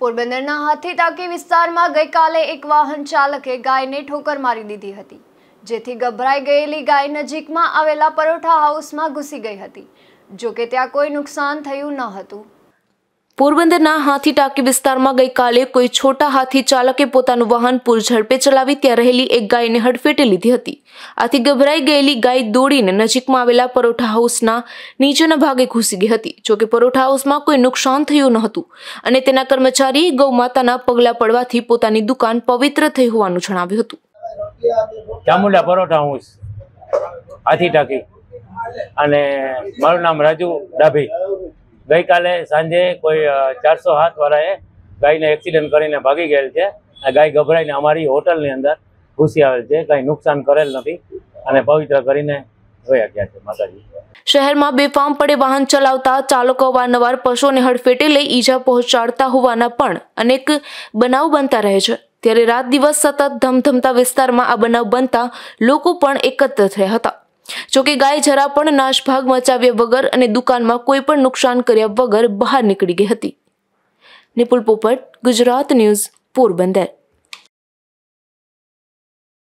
પોરબંદરના હાથી ટાંકી વિસ્તારમાં ગઈકાલે એક વાહન ચાલકે ગાયને ઠોકર મારી દીધી હતી, જેથી ગભરાઈ ગયેલી ગાય નજીકમાં આવેલા પરોઠા હાઉસમાં ઘૂસી ગઈ હતી। જો કે ત્યાં કોઈ નુકસાન થયું ન હતું। પોરબંદરના હાથી ટાંકી વિસ્તારમાં ગઈકાલે કોઈ છોટા હાથી ચાલકે પોતાનું વાહન પૂર ઝડપે ચલાવી ત્યાં રહેલી એક ગાયને હડફેટે લીધી હતી। આથી ગભરાઈ ગયેલી ગાય દોડીને નજીકમાં આવેલા પરોઠા હાઉસના નીચેના ભાગે ઘૂસી ગઈ હતી। જો કે પરોઠા હાઉસમાં કોઈ નુકસાન થયું ન હતું અને તેના કર્મચારીએ ગૌ માતાના પગલા પડવાથી પોતાની દુકાન પવિત્ર થઈ હોવાનું જણાવ્યું હતું। ચામુંડા પરોઠા હાઉસ હાથી ટાંકી અને મારું નામ રાજુ ડાભી। ગઈકાલે સાંજે કોઈ 407 વાળાએ ગાયને એક્સિડન્ટ કરીને ભાગી ગયેલ છે। આ ગાય ગભરાઈને અમારી હોટલની અંદર ઘૂસી આવેલ છે, કંઈ નુકસાન કરેલ નથી અને પવિત્ર કરીને વયા ગયા છે માતાજી। શહેરમાં બેફામ પડે વાહન ચલાવતા ચાલકો અવારનવાર પશુઓને હડફેટે લઈ ઈજા પહોંચાડતા હોવાના પણ અનેક બનાવ બનતા રહે છે। ત્યારે રાત દિવસ સતત ધમધમતા વિસ્તારમાં આ બનાવ બનતા લોકો પણ એકત્ર થયા હતા। જોકે ગાય જરા પણ નાશભાગ મચાવ્યા વગર અને દુકાનમાં કોઈ પણ નુકસાન કર્યા વગર બહાર નીકળી ગઈ હતી। નિપુલ પોપટ, ગુજરાત ન્યૂઝ, પોરબંદર।